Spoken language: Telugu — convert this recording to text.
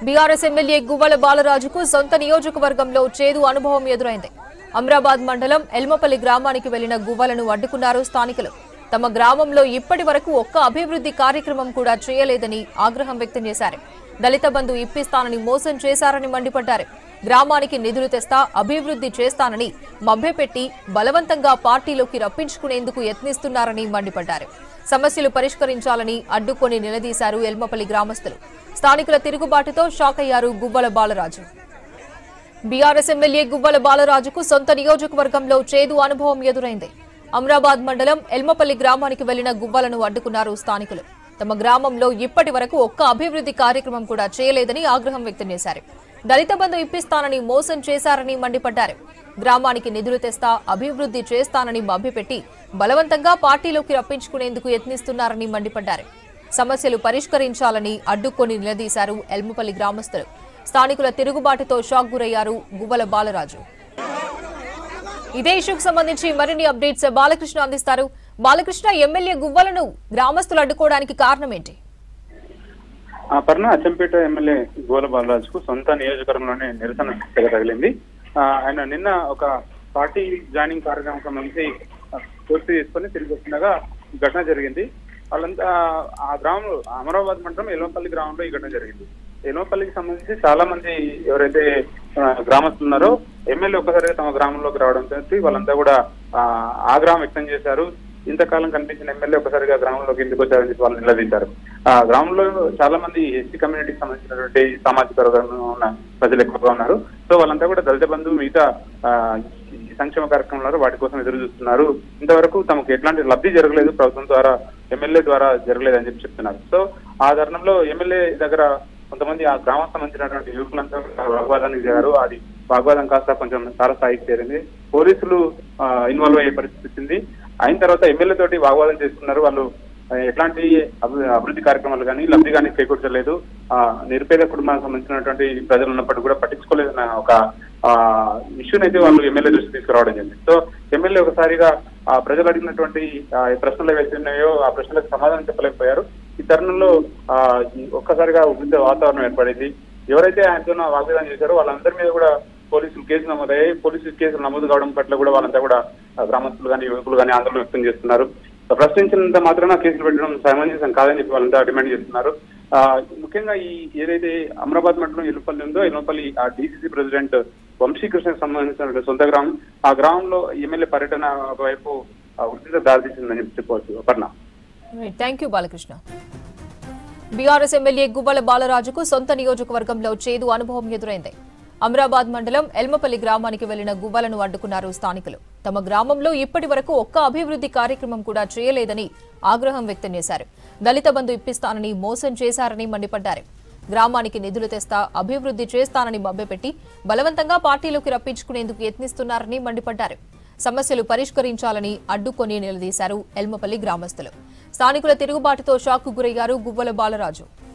బీఆర్ఎస్ ఎమ్మెల్యే గువ్వల బాలరాజుకు సొంత నియోజకవర్గంలో చేదు అనుభవం ఎదురైంది. అమ్రాబాద్ మండలం ఎల్మపల్లి గ్రామానికి వెళ్లిన గువ్వలను అడ్డుకున్నారు స్థానికులు. తమ గ్రామంలో ఇప్పటి వరకు ఒక్క అభివృద్ధి కార్యక్రమం కూడా చేయలేదని ఆగ్రహం వ్యక్తం చేశారు. దళిత బంధు ఇప్పిస్తానని మోసం చేశారని మండిపడ్డారు. గ్రామానికి నిధులు తెస్తా అభివృద్ధి చేస్తానని మభ్యపెట్టి బలవంతంగా పార్టీలోకి రప్పించుకునేందుకు యత్నిస్తున్నారని మండిపడ్డారు. సమస్యలు పరిష్కరించాలని అడ్డుకొని నిలదీశారు ఎల్మపల్లి గ్రామస్తులు. స్థానికుల తిరుగుబాటుతో షాక్ అయ్యారు గువ్వల బాలరాజు. బీఆర్ఎస్ ఎమ్మెల్యే గువ్వల బాలరాజుకు సొంత నియోజకవర్గంలో చేదు అనుభవం ఎదురైంది. అమ్రాబాద్ మండలం ఎల్మపల్లి గ్రామానికి వెళ్లిన గువ్వలను అడ్డుకున్నారు స్థానికులు. తమ గ్రామంలో ఇప్పటి వరకు ఒక్క అభివృద్ధి కార్యక్రమం కూడా చేయలేదని ఆగ్రహం వ్యక్తం చేశారు. దళిత బంధు ఇప్పిస్తానని మోసం చేశారని మండిపడ్డారు. గ్రామానికి నిధులు తెస్తా అభివృద్ధి చేస్తానని మభ్యపెట్టి బలవంతంగా పార్టీలోకి రప్పించుకునేందుకు యత్నిస్తున్నారని మండిపడ్డారు. సమస్యలు పరిష్కరించాలని అడ్డుకొని నిలదీశారు ఎల్మపల్లి గ్రామస్తులు. స్థానికుల తిరుగుబాటుతో షాక్ గురయ్యారు గువ్వల బాలరాజు. ఇదే ఇష్యూకు సంబంధించి మరిన్ని అప్డేట్స్ బాలకృష్ణ అందిస్తారు. బాలకృష్ణ, ఎమ్మెల్యే గువ్వలను గ్రామస్తులు అడ్డుకోవడానికి కారణం ఏంటి? పర్ణ అచ్చంపేట ఎమ్మెల్యే గువ్వల బాలరాజుకు సొంత నియోజకవర్గంలోనే నిరసన తగిలింది. ఆయన నిన్న ఒక పార్టీ జాయినింగ్ కార్యక్రమం సంబంధించి పూర్తి చేసుకుని తిరిగి వస్తుండగా ఘటన జరిగింది. వాళ్ళంతా ఆ గ్రామంలో అమరాబాద్ మండలం ఎల్మపల్లి గ్రామంలో ఈ ఘటన జరిగింది. ఎల్మపల్లికి సంబంధించి చాలా మంది ఎవరైతే గ్రామస్తులు ఉన్నారో ఎమ్మెల్యే ఒక్కసారిగా తమ గ్రామంలోకి రావడంతో వాళ్ళంతా కూడా ఆగ్రహం వ్యక్తం చేశారు. ఇంతకాలం కనిపించిన ఎమ్మెల్యే ఒకసారిగా గ్రామంలోకి ఎందుకు వచ్చారని చెప్పి వాళ్ళు నిలదీశారు. ఆ గ్రామంలో చాలా మంది ఎస్సీ కమ్యూనిటీకి సంబంధించినటువంటి సామాజిక వర్గంలో ఉన్న ప్రజలు ఎక్కువగా ఉన్నారు. సో వాళ్ళంతా కూడా దళిత బంధు మిగతా సంక్షేమ కార్యక్రమాలు వాటి కోసం ఎదురు చూస్తున్నారు. ఇంతవరకు తమకు ఎట్లాంటి లబ్ధి జరగలేదు, ప్రభుత్వం ద్వారా ఎమ్మెల్యే ద్వారా జరగలేదని చెప్పి చెప్తున్నారు. సో ఆ తరుణంలో ఎమ్మెల్యే దగ్గర కొంతమంది ఆ గ్రామానికి సంబంధించినటువంటి యువకులంతా వాగ్వాదానికి దిగారు. అది వాగ్వాదం కాస్త కొంచెం తారస్థాయికి చేరింది. పోలీసులు ఇన్వాల్వ్ అయ్యే పరిస్థితి వచ్చింది. అయిన తర్వాత ఎమ్మెల్యే తోటి వాగ్వాదం చేస్తున్నారు. వాళ్ళు ఎట్లాంటి అభివృద్ధి కార్యక్రమాలు కానీ లబ్ధి కానీ చేకూర్చలేదు. నిరుపేద కుటుంబానికి సంబంధించినటువంటి ప్రజలు ఉన్నప్పటికీ కూడా పట్టించుకోలేదన్న ఒక ఇష్యూని అయితే వాళ్ళు ఎమ్మెల్యే దృష్టి తీసుకురావడం జరిగింది. సో ఎమ్మెల్యే ఒకసారిగా ఆ ప్రజలు అడిగినటువంటి ప్రశ్నలు ఏవైతే ఉన్నాయో ఆ ప్రశ్నలకు సమాధానం చెప్పలేకపోయారు. ఈ తరుణంలో ఒక్కసారిగా ఉద్రిక్త వాతావరణం ఏర్పడింది. ఎవరైతే ఆయనతో వాగ్వాదం చేశారో వాళ్ళందరి మీద కూడా పోలీసులు కేసులు నమోదయ్యాయి. పోలీసులు కేసులు నమోదు కావడం పట్ల కూడా వాళ్ళంతా కూడా గ్రామస్తులు కానీ యువకులు కానీ ఆందోళన వ్యక్తం చేస్తున్నారు. ప్రశ్నించినంత మాత్రాన కేసులు పెట్టడం సమంజసం కాదని చెప్పి వాళ్ళంతా డిమాండ్ చేస్తున్నారు. ముఖ్యంగా ఈ ఏదైతే అమరాబాద్ మండలం ఎల్మపల్లి ఉందో ఎల్మపల్లి ఆ డీసీసీ ప్రెసిడెంట్ వంశీకృష్ణకు సంబంధించిన సొంత గ్రామం. ఆ గ్రామంలో ఎమ్మెల్యే పర్యటన ఒకవైపు వృద్ధితో దారితీసిందని చెప్పి చెప్పవచ్చు. Aparna. Thank you Balakrishna. BRS MLA Guvvala బాలరాజుకు సొంత నియోజకవర్గంలో చేదు అనుభవం ఎదురైంది. అమ్రాబాద్ మండలం ఎల్మపల్లి గ్రామానికి వెళ్లిన గువ్వలను అడ్డుకున్నారు స్థానికులు. తమ గ్రామంలో ఇప్పటి వరకు ఒక్క అభివృద్ధి కార్యక్రమం కూడా చేయలేదని ఆగ్రహం వ్యక్తం చేశారు. దళిత బంధు ఇప్పిస్తానని మోసం చేశారని మండిపడ్డారు. గ్రామానికి నిధులు తెస్తా అభివృద్ధి చేస్తానని మభ్యపెట్టి బలవంతంగా పార్టీలోకి రప్పించుకునేందుకు యత్నిస్తున్నారని మండిపడ్డారు. సమస్యలు పరిష్కరించాలని అడ్డుకొని నిలదీశారు ఎల్మపల్లి గ్రామస్తులు. స్థానికుల తిరుగుబాటుతో షాక్ గురయ్యారు గువ్వల బాలరాజు.